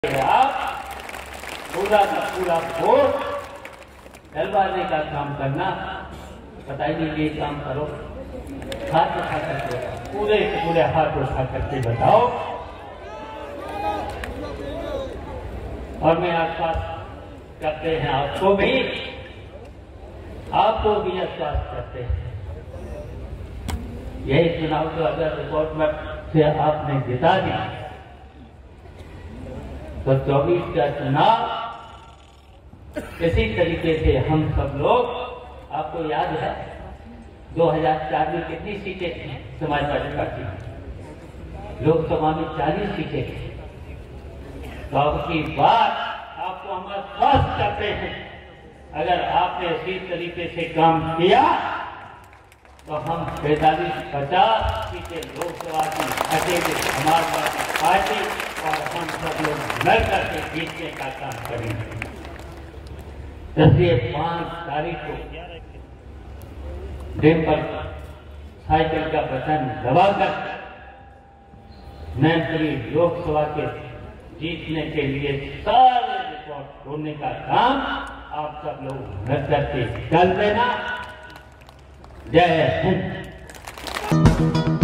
आप पूरा का पूरा वोट डलवाने का काम करना, पता ही नहीं ये काम करो, हाथ उठा करके पूरे के पूरे हाथ उठा करके बताओ। और मैं आश्वासन करते हैं आपको भी आश्वासन करते हैं, यही चुनाव तो अगर रिपोर्ट में से आपने जिता दिया तो 24 का चुनाव इसी तरीके से हम सब लोग, आपको याद है 2004 में कितनी सीटें थी समाजवादी पार्टी की, लोकसभा में 40 सीटें थी। तो अब की बात आपको हम आश्वस्त करते हैं, अगर आपने इसी तरीके से काम किया तो हम 45-50 सीटें लोकसभा की हटेगी समाजवादी पार्टी और हम सब लोग मिल करके जीतने का काम करेंगे। इसलिए 5 तारीख को दिन पर साइकिल का बटन दबाकर मैनपुरी लोकसभा के जीतने के लिए सारे रिकॉर्ड ढूंढने का काम आप सब लोग मिल करके कर देना। जय हिंद।